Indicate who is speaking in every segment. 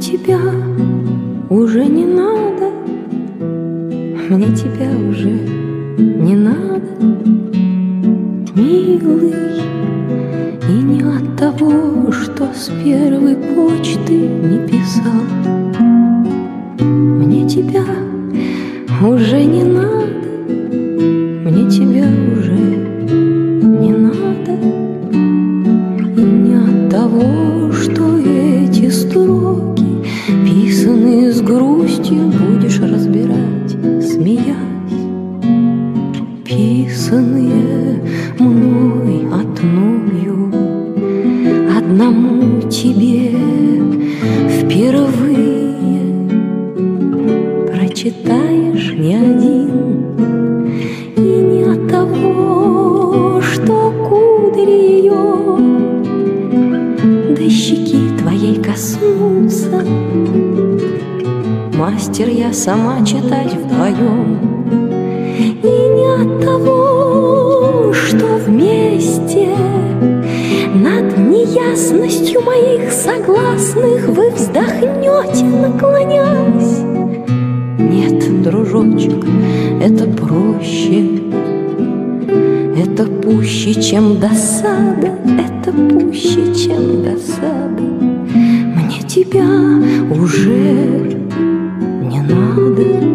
Speaker 1: тебя уже не надо, мне тебя уже не надо, милый. И не от того, что с первой почты не писал. Мне тебя уже не надо, мне тебя уже не надо. И не от того, что эти строки, писанные с грустью, будешь разбирать, смеясь. Писанные мной одною, одному тебе впервые. Прочитаешь не один. И не от того, что кудри ее до щеки твоей коснутся. Мастер я сама читать вдвоем. И не от того, что вместе над неясностью моих согласных вы вздохнете, наклонясь. Нет, дружочек, это проще, это пуще, чем досада, это пуще, чем досада. Мне тебя уже не надо.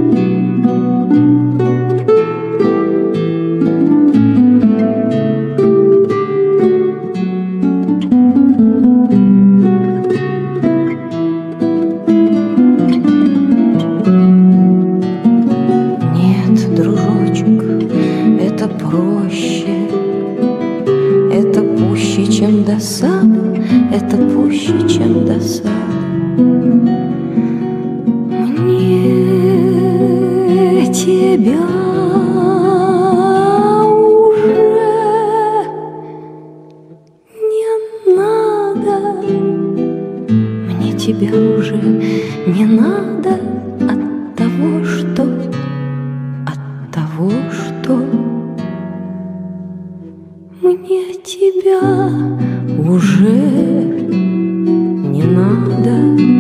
Speaker 1: Проще, это пуще, чем досада, это пуще, чем досада. Мне тебя уже не надо, мне тебя уже не надо от того, что мне тебя уже не надо.